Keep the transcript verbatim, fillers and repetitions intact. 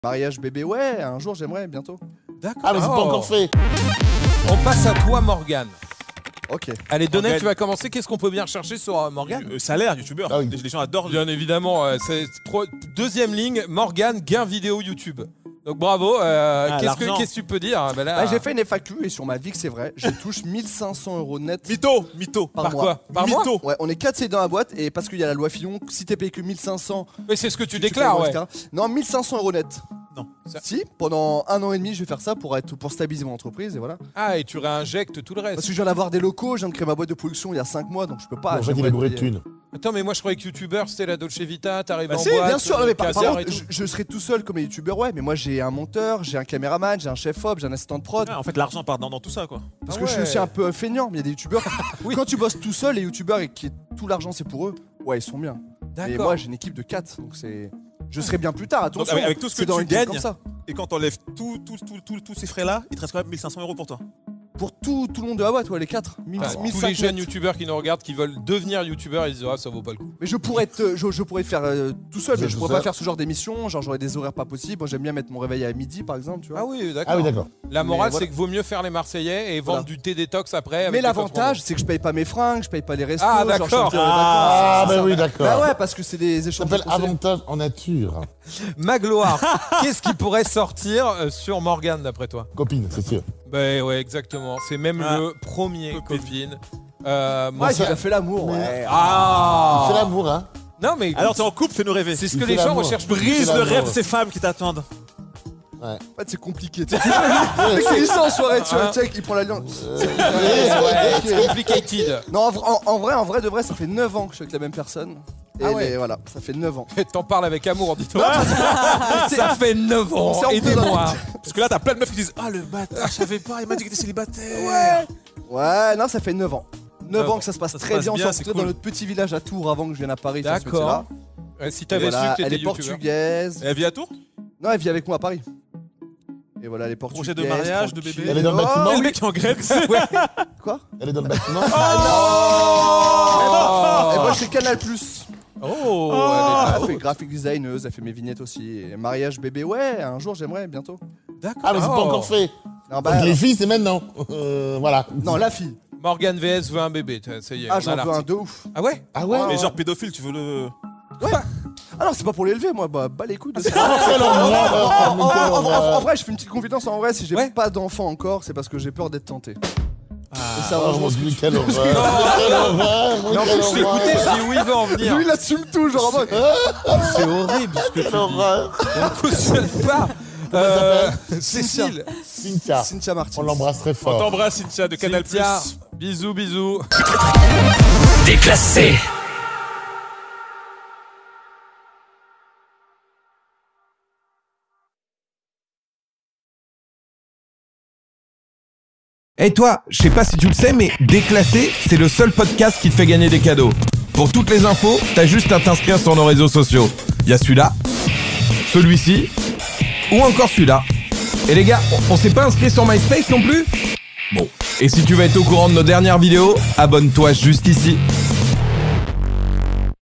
Mariage bébé, ouais, un jour j'aimerais, bientôt. D'accord. Ah mais c'est oh. pas encore fait. On passe à toi Morgane. Ok. Allez, Donnet, tu vas commencer. Qu'est-ce qu'on peut bien rechercher sur euh, Morgane? euh, Salaire, youtubeur. Ah oui. Les gens adorent. Bien évidemment. Euh, c'est trois... Deuxième ligne, Morgane, gain vidéo YouTube. Donc bravo. Euh, ah, Qu'est-ce que qu'est-ce que tu peux dire? bah, bah, J'ai fait une F A Q et sur ma vie que c'est vrai, je touche mille cinq cents euros net. Mytho, mytho. Par, par mois. quoi? Par mois? Ouais, on est quatre C D dans la boîte et parce qu'il y a la loi Fillon, si t'es payé que mille cinq cents. Mais c'est ce que tu, tu déclares, ouais. Non, mille cinq cents euros net. Non. Ça... Si, pendant un an et demi, je vais faire ça pour, être, pour stabiliser mon entreprise et voilà. Ah, et tu réinjectes tout le reste. Parce que je viens d'avoir des locaux, je viens de créer ma boîte de production il y a cinq mois, donc je peux pas. En fait, il est bourré de thunes. Attends, mais moi je croyais que youtubeur c'était la Dolce Vita, t'arrives bah en si, boîte. Bien sûr, mais par, par contre, je, je serai tout seul comme les youtubeurs, ouais, mais moi j'ai un monteur, j'ai un caméraman, j'ai un chef-op, j'ai un assistant de prod. Ouais, en fait, l'argent part dans, dans tout ça, quoi. Parce ah que ouais. je suis aussi un peu feignant, mais il y a des youtubeurs. Oui. Quand tu bosses tout seul, les youtubeurs et qui tout l'argent c'est pour eux, ouais, ils sont bien. Et moi j'ai une équipe de quatre, donc c'est. Je serai bien plus tard, attention. Donc, avec, avec tout ce que dans tu gagnes, comme ça. Et quand t'enlèves tous tout, tout, tout, tout ces frais-là, il te reste quand même mille cinq cents euros pour toi. Pour tout, tout le monde de la boîte, ouais, les quatre. Ah, tous les jeunes youtubeurs qui nous regardent, qui veulent devenir youtubeurs, ils disent ah, ça vaut pas le coup. Mais je pourrais être, je, je pourrais faire euh, tout seul, je mais je pourrais ça. pas faire ce genre d'émission. Genre j'aurais des horaires pas possibles. Moi j'aime bien mettre mon réveil à midi par exemple, tu vois. Ah oui, d'accord. Ah oui, d'accord. La morale, voilà. c'est que vaut mieux faire les Marseillais et vendre voilà. du thé détox après. Avec mais l'avantage, c'est que je paye pas mes fringues, je paye pas les restos. Ah d'accord. Ah, bah oui, d'accord. Bah ouais, parce que c'est des échanges. Ça s'appelle avantage en nature. Magloire, qu'est-ce qui pourrait sortir sur Morgane d'après toi? Copine, c'est sûr. Bah ouais, exactement. C'est même ah. le premier copine. copine. Euh, moi, ouais, il a fait l'amour. Ouais. Ah. Il fait l'amour, hein. Non mais. Alors t'es en couple, fais-nous rêver. C'est ce que les gens recherchent. Brise le rêve de ces femmes qui t'attendent. Ouais. En fait, c'est compliqué. C'est ça en soirée, tu vois, check, il prend l'alliance. C'est complicated. Non, en, en, en vrai, en vrai de vrai, ça fait neuf ans que je suis avec la même personne. Et ah ouais. les, voilà, ça fait neuf ans. T'en parles avec amour, dis-toi. Ça fait neuf ans, aidez-moi. Parce que là, t'as plein de meufs qui disent ah, le bâtard, je savais pas, il m'a dit qu'il était célibataire. Ouais. Ouais, non, ça fait neuf ans. neuf ans que ça se passe ça très se passe bien. bien. On s'est rencontrés cool. dans notre petit village à Tours avant que je vienne à Paris. D'accord. Si t'avais voilà, su que elle est youtubeur. portugaise. Et elle vit à Tours? Non, elle vit avec moi à Paris. Et voilà, les portugaises. Projet de mariage, de bébé. Elle est dans le bâtiment. Oh, le mec en Grèce. Quoi? Elle est dans le bâtiment. Ah non. Et moi, je fais Canal plus. Oh, oh elle, elle fait graphic designeuse, elle fait mes vignettes aussi. Et mariage bébé, ouais, un jour j'aimerais, bientôt. D'accord. Ah, mais c'est oh. pas encore fait. Non, bah, donc les filles, c'est maintenant. Euh, voilà. Non, la fille. Morgane V S veut un bébé, ça y est. Ah, j'en veux un de ouf. Ah ouais? Ah ouais? Mais genre pédophile, tu veux le. Ouais. Ah non, c'est pas pour l'élever, moi, bah, bah les couilles. De... Ah, en, en, en, en vrai, je fais une petite confidence. En vrai, si j'ai ouais. pas d'enfant encore, c'est parce que j'ai peur d'être tenté. Ah, et ça va, oh, je dis quelle horreur. Mais en plus, je t'ai écouté, je dis où il va en venir. Lui, il assume tout, genre en mode. C'est horrible ce que tu dis. On ne cautionne pas. Euh, Cécile. Cynthia. Cynthia Martin. On l'embrasse très fort. On t'embrasse, Cynthia, de Canal plus. Bisous, bisous. Déclassé. Et hey toi, je sais pas si tu le sais, mais Déclassé, c'est le seul podcast qui te fait gagner des cadeaux. Pour toutes les infos, t'as juste à t'inscrire sur nos réseaux sociaux. Y'a celui-là, celui-ci, ou encore celui-là. Et les gars, on, on s'est pas inscrit sur MySpace non plus ? Bon, et si tu veux être au courant de nos dernières vidéos, abonne-toi juste ici.